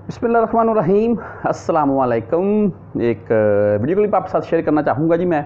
बिस्मिल्लाहिर्रहमानिर्रहीम। अस्सलाम वालेकुम। एक वीडियो क्लिप आपके साथ शेयर करना चाहूँगा जी। मैं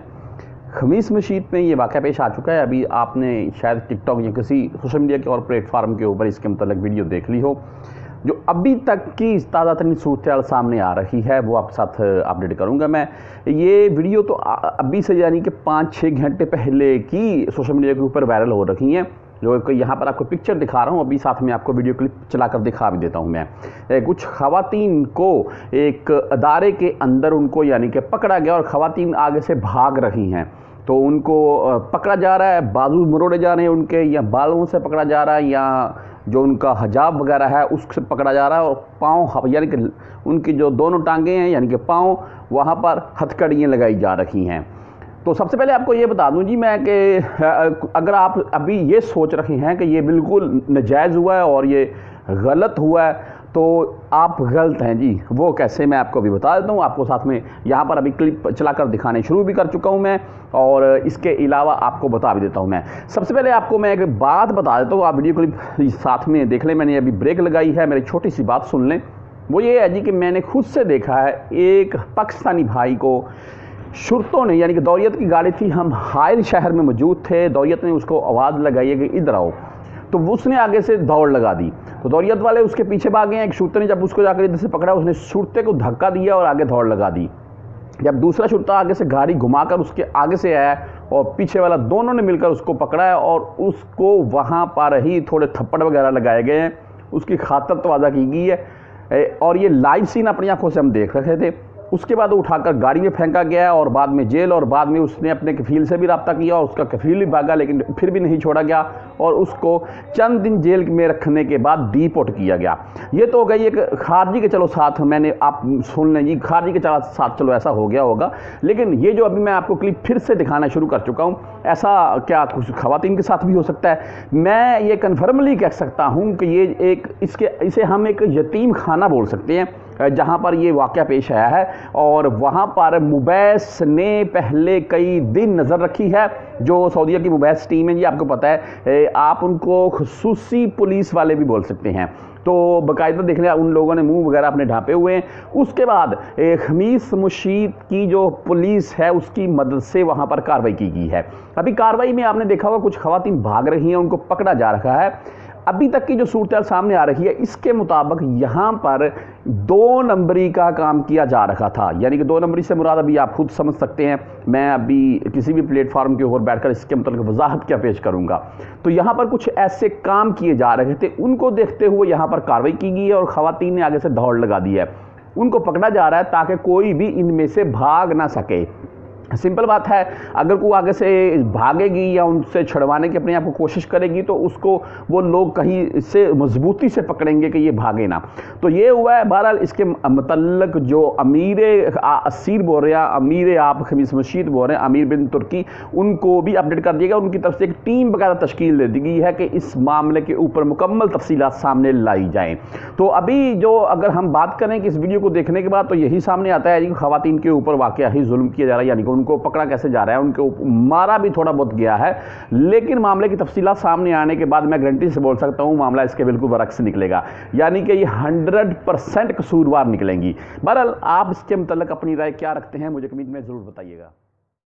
खमीस मशीद में ये वाक़या पेश आ चुका है। अभी आपने शायद टिकटॉक या किसी सोशल मीडिया के और प्लेटफार्म के ऊपर इसके मतलब वीडियो देख ली हो। जो अभी तक की ताज़ा तरीन सूरत सामने आ रही है वो आपके साथ अपडेट करूँगा मैं। ये वीडियो तो अभी से यानी कि 5-6 घंटे पहले की सोशल मीडिया के ऊपर वायरल हो रही हैं। जो यहाँ पर आपको पिक्चर दिखा रहा हूँ, अभी साथ में आपको वीडियो क्लिप चलाकर दिखा भी देता हूँ मैं। कुछ ख़वातीन को एक अदारे के अंदर उनको यानी कि पकड़ा गया और ख़वातीन आगे से भाग रही हैं। तो उनको पकड़ा जा रहा है, बाजू मरोड़े जा रहे हैं उनके, या बालों से पकड़ा जा रहा है, या जो उनका हिजाब वगैरह है उससे पकड़ा जा रहा है। और पाँव यानी कि उनकी जो दोनों टांगें हैं यानी कि पाँव, वहाँ पर हथकड़ियाँ लगाई जा रही हैं। तो सबसे पहले आपको ये बता दूं जी मैं कि अगर आप अभी ये सोच रहे हैं कि ये बिल्कुल नाजायज़ हुआ है और ये गलत हुआ है तो आप गलत हैं जी। वो कैसे, मैं आपको अभी बता देता हूँ। आपको साथ में यहाँ पर अभी क्लिप चलाकर दिखाने शुरू भी कर चुका हूँ मैं, और इसके अलावा आपको बता भी देता हूँ मैं। सबसे पहले आपको मैं एक बात बता देता हूँ, आप वीडियो क्लिप साथ में देख लें। मैंने अभी ब्रेक लगाई है, मेरी छोटी सी बात सुन लें। वो ये है जी कि मैंने खुद से देखा है एक पाकिस्तानी भाई को शुरतों ने, यानी कि दौरियत की गाड़ी थी, हम हायर शहर में मौजूद थे, दौरियत ने उसको आवाज़ लगाई है कि इधर आओ, तो उसने आगे से दौड़ लगा दी। तो दौरियत वाले उसके पीछे भागे हैं। एक शुरते ने जब उसको जाकर इधर से पकड़ा, उसने शुरते को धक्का दिया और आगे दौड़ लगा दी। जब दूसरा शुरता आगे से गाड़ी घुमाकर उसके आगे से आया और पीछे वाला, दोनों ने मिलकर उसको पकड़ा है और उसको वहाँ पर ही थोड़े थप्पड़ वगैरह लगाए गए हैं, उसकी खातर तवाज़ा की गई है। और ये लाइव सीन अपनी आंखों से हम देख रहे थे। उसके बाद उठाकर गाड़ी में फेंका गया और बाद में जेल, और बाद में उसने अपने कफील से भी रब्ता किया और उसका कफील भी भागा, लेकिन फिर भी नहीं छोड़ा गया और उसको चंद दिन जेल में रखने के बाद डिपोर्ट किया गया। ये तो हो गई एक खारजी के चलो साथ, मैंने आप सुन लें जी, खारजी के साथ चलो ऐसा हो गया होगा। लेकिन ये जो अभी मैं आपको क्लिप फिर से दिखाना शुरू कर चुका हूँ, ऐसा क्या कुछ ख़वातीन के साथ भी हो सकता है। मैं ये कन्फर्मली कह सकता हूँ कि ये इसे हम एक यतीम खाना बोल सकते हैं जहाँ पर ये वाक़या पेश आया है। और वहाँ पर मुबैस ने पहले कई दिन नज़र रखी है। जो सऊदीया की मुबैस टीम है जी, आपको पता है, आप उनको खुसूसी पुलिस वाले भी बोल सकते हैं। तो बाकायदा देखने उन लोगों ने मुंह वगैरह अपने ढांपे हुए हैं। उसके बाद खमीस मशीद की जो पुलिस है उसकी मदद से वहाँ पर कार्रवाई की गई है। अभी कार्रवाई में आपने देखा होगा कुछ ख़वातीन भाग रही हैं, उनको पकड़ा जा रहा है। अभी तक की जो सूरत सामने आ रही है इसके मुताबिक यहाँ पर 2 नंबरी का काम किया जा रहा था। यानी कि 2 नंबरी से मुराद अभी आप खुद समझ सकते हैं, मैं अभी किसी भी प्लेटफार्म के ऊपर बैठकर इसके मतलब वजाहत क्या पेश करूँगा। तो यहाँ पर कुछ ऐसे काम किए जा रहे थे, उनको देखते हुए यहाँ पर कार्रवाई की गई है और ख़वातीन ने आगे से दौड़ लगा दी है। उनको पकड़ा जा रहा है ताकि कोई भी इनमें से भाग ना सके। सिंपल बात है, अगर कोई आगे से भागेगी या उनसे छुड़वाने की अपने आप को कोशिश करेगी तो उसको वो लोग कहीं से मजबूती से पकड़ेंगे कि ये भागे ना। तो ये हुआ है। बहरहाल इसके मतलब जो अमीर असीर बोल रहे हैं, अमीर आप खमीस मशीद बोल रहे हैं, अमीर बिन तुर्की, उनको भी अपडेट कर दिया गया। उनकी तरफ से एक टीम वगैरह तश्कील दे दी गई है कि इस मामले के ऊपर मुकम्मल तफसीलात सामने लाई जाएँ। तो अभी जो अगर हम बात करें कि इस वीडियो को देखने के बाद तो यही सामने आता है कि ख़वातीन के ऊपर वाक़या ही जुल्म किया जा रहा है, यानी कि उनको पकड़ा कैसे जा रहा है, उनको मारा भी थोड़ा बहुत गया है। लेकिन मामले की तफसीलात सामने आने के बाद मैं गारंटी से बोल सकता हूँ मामला इसके बिल्कुल बरक्स निकलेगा, यानी कि ये 100% कसूरवार निकलेंगी। बहरहाल आप इसके मुतल्लिक अपनी राय क्या रखते हैं मुझे कमेंट में ज़रूर बताइएगा।